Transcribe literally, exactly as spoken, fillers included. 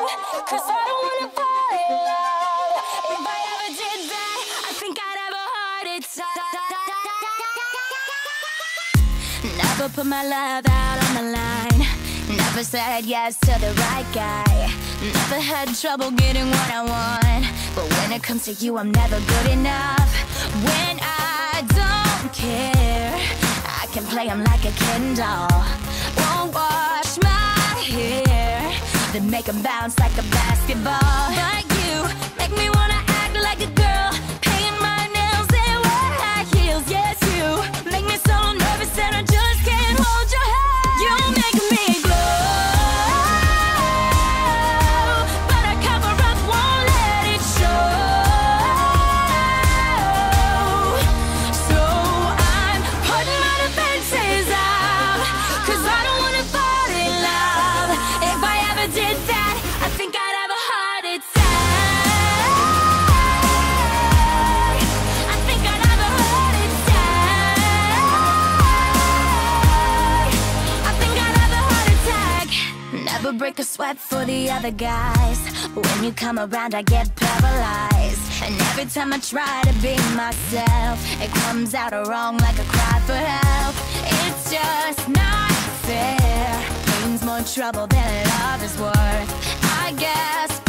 Cause I don't wanna fall in love. If I ever did that, I think I'd have a heart attack. Never put my love out on the line. Never said yes to the right guy. Never had trouble getting what I want. But when it comes to you, I'm never good enough. When I don't care, I can play him like a Ken doll. Won't wash my hair, then make him bounce like a basketball. But you make me wanna act like a girl, paint my nails and wear high heels. Yes, you make me so nervous that I just can't hold your hand. You make me glow, but I cover up, won't let it show. So I'm putting my defenses out, cause I don't wanna fall in love. If I ever did that, I think I'd have a heart attack. I think I'd have a heart attack. I think I'd have a heart attack. Never break a sweat for the other guys. When you come around, I get paralyzed. And every time I try to be myself, it comes out wrong like a cry for help. It's just not fair. Pain's more trouble than love is worth. I guess